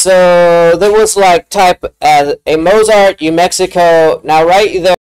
So there was like type a Mozart, Mexico. Now right there.